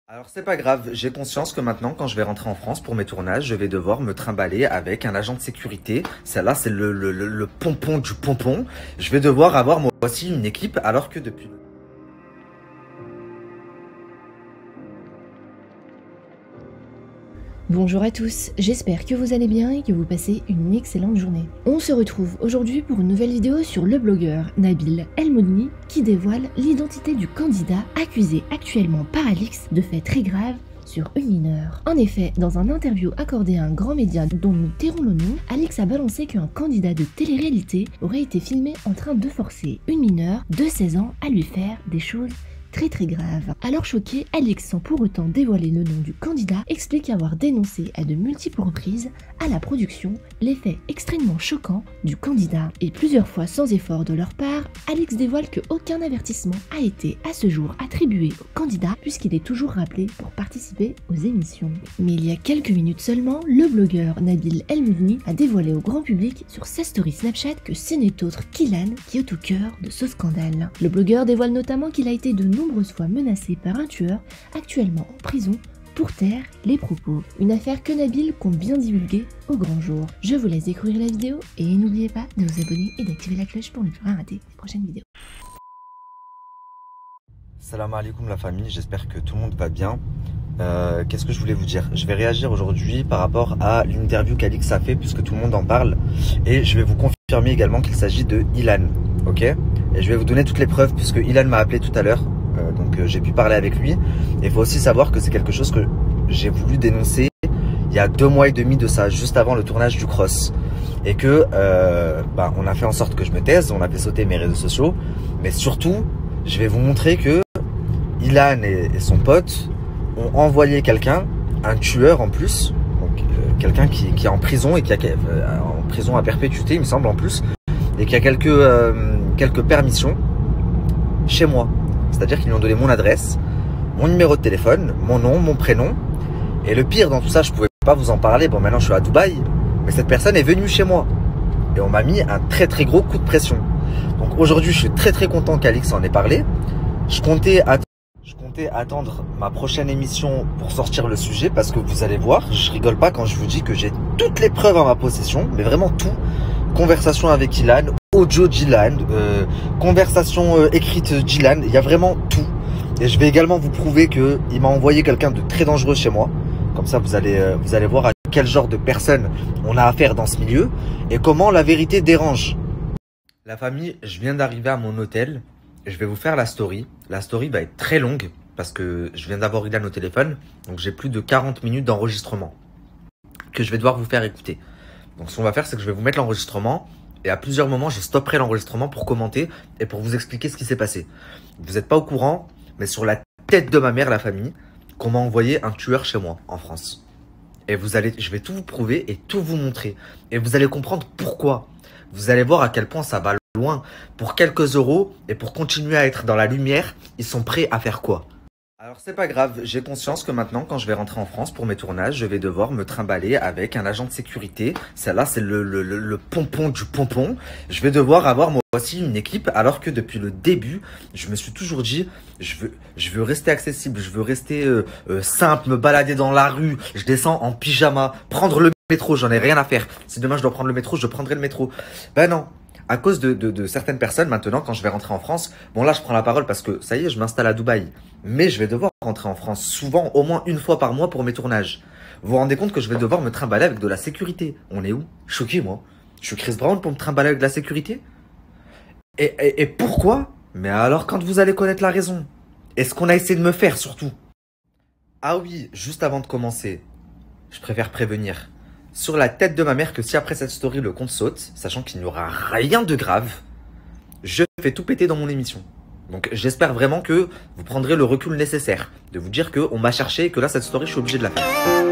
Alors c'est pas grave, j'ai conscience que maintenant quand je vais rentrer en France pour mes tournages, je vais devoir me trimballer avec un agent de sécurité. Celle-là c'est le pompon du pompon. Je vais devoir avoir moi aussi une équipe alors que depuis... Bonjour à tous, j'espère que vous allez bien et que vous passez une excellente journée. On se retrouve aujourd'hui pour une nouvelle vidéo sur le blogueur Nabil El-Moudni qui dévoile l'identité du candidat accusé actuellement par Alix de faits très graves sur une mineure. En effet, dans un interview accordé à un grand média dont nous tairons le nom, Alix a balancé qu'un candidat de télé-réalité aurait été filmé en train de forcer une mineure de 16 ans à lui faire des choses très grave. Alors choqué, Alix, sans pour autant dévoiler le nom du candidat, explique avoir dénoncé à de multiples reprises à la production les faits extrêmement choquants du candidat. Et plusieurs fois sans effort de leur part, Alix dévoile qu'aucun avertissement a été à ce jour attribué au candidat puisqu'il est toujours rappelé pour participer aux émissions. Mais il y a quelques minutes seulement, le blogueur Nabil El-Moudni a dévoilé au grand public sur ses stories Snapchat que ce n'est autre qu'Ilan qui est au cœur de ce scandale. Le blogueur dévoile notamment qu'il a été de nombreuses fois menacé par un tueur actuellement en prison pour taire les propos. Une affaire que Nabil compte bien divulguer au grand jour. Je vous laisse découvrir la vidéo et n'oubliez pas de vous abonner et d'activer la cloche pour ne plus rien rater des prochaines vidéos. Salam alaikum la famille, j'espère que tout le monde va bien. Qu'est-ce que je voulais vous dire? Je vais réagir aujourd'hui par rapport à l'interview qu'Alix a fait puisque tout le monde en parle. Et je vais vous confirmer également qu'il s'agit de Ilan, ok? Et je vais vous donner toutes les preuves puisque Ilan m'a appelé tout à l'heure. Donc j'ai pu parler avec lui. Et il faut aussi savoir que c'est quelque chose que j'ai voulu dénoncer il y a 2 mois et demi de ça, juste avant le tournage du Cross. Et que on a fait en sorte que je me taise, on a fait sauter mes réseaux sociaux. Mais surtout, je vais vous montrer que Ilan et son pote ont envoyé quelqu'un, un tueur en plus, donc quelqu'un qui est en prison et qui a en prison à perpétuité, il me semble en plus, et qui a quelques permissions chez moi. C'est-à-dire qu'ils lui ont donné mon adresse, mon numéro de téléphone, mon nom, mon prénom. Et le pire dans tout ça, je pouvais pas vous en parler. Bon, maintenant je suis à Dubaï, mais cette personne est venue chez moi. Et on m'a mis un très gros coup de pression. Donc aujourd'hui, je suis très content qu'Alix en ait parlé. Je comptais attendre ma prochaine émission pour sortir le sujet parce que vous allez voir, je rigole pas quand je vous dis que j'ai toutes les preuves en ma possession, mais vraiment tout. Conversation avec Ilan, audio d'Ilan, conversation écrite d'Ilan, il y a vraiment tout. Et je vais également vous prouver qu'il m'a envoyé quelqu'un de très dangereux chez moi. Comme ça, vous allez voir à quel genre de personne on a affaire dans ce milieu et comment la vérité dérange. La famille, je viens d'arriver à mon hôtel. Je vais vous faire la story. La story va être très longue parce que je viens d'avoir Ilan au téléphone. Donc j'ai plus de 40 minutes d'enregistrement que je vais devoir vous faire écouter. Donc ce qu'on va faire, c'est que je vais vous mettre l'enregistrement et à plusieurs moments, je stopperai l'enregistrement pour commenter et pour vous expliquer ce qui s'est passé. Vous n'êtes pas au courant, mais sur la tête de ma mère, la famille, qu'on m'a envoyé un tueur chez moi en France. Et je vais tout vous prouver et tout vous montrer. Et vous allez comprendre pourquoi. Vous allez voir à quel point ça va loin. Pour quelques euros et pour continuer à être dans la lumière, ils sont prêts à faire quoi? Alors c'est pas grave, j'ai conscience que maintenant quand je vais rentrer en France pour mes tournages, je vais devoir me trimballer avec un agent de sécurité. Celle-là c'est le pompon du pompon. Je vais devoir avoir moi aussi une équipe alors que depuis le début, je me suis toujours dit je veux rester accessible, je veux rester simple, me balader dans la rue, je descends en pyjama, prendre le métro, j'en ai rien à faire. Si demain je dois prendre le métro, je prendrai le métro. Ben non. À cause de certaines personnes, maintenant, quand je vais rentrer en France, bon là, je prends la parole parce que ça y est, je m'installe à Dubaï. Mais je vais devoir rentrer en France souvent, au moins une fois par mois pour mes tournages. Vous vous rendez compte que je vais devoir me trimballer avec de la sécurité. On est où? Choqué, moi. Je suis Chris Brown pour me trimballer avec de la sécurité? Et pourquoi? Mais alors, quand vous allez connaître la raison? Et ce qu'on a essayé de me faire, surtout. Ah oui, juste avant de commencer, je préfère prévenir. Sur la tête de ma mère que si après cette story le compte saute, sachant qu'il n'y aura rien de grave, je fais tout péter dans mon émission. Donc j'espère vraiment que vous prendrez le recul nécessaire de vous dire qu'on m'a cherché et que là cette story je suis obligé de la faire.